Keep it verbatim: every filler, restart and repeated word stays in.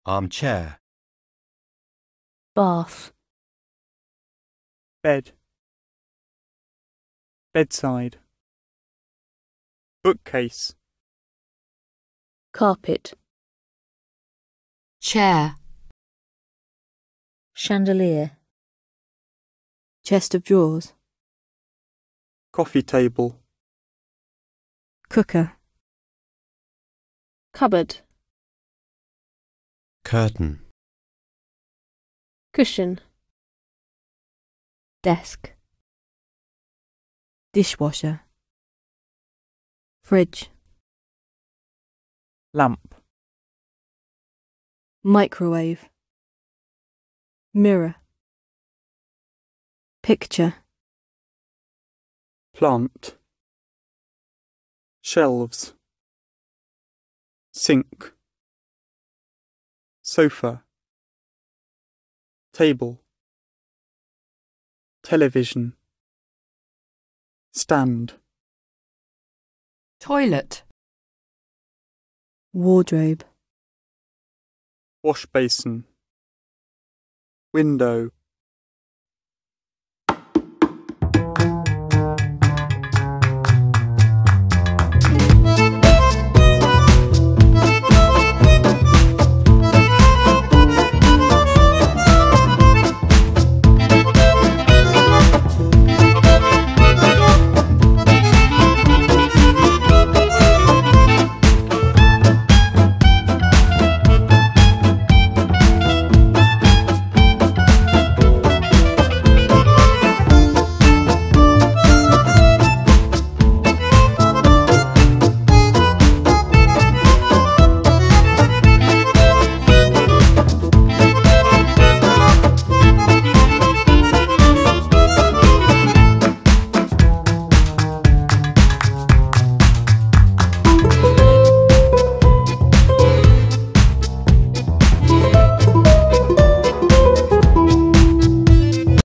armchair, bath, bed, bedside, bookcase, carpet, chair, chandelier, chest of drawers, coffee table, cooker, cupboard, curtain, cushion, desk, dishwasher, fridge, lamp, microwave, mirror, picture, plant, shelves, sink, sofa, table, television, stand, toilet, wardrobe, wash basin, window,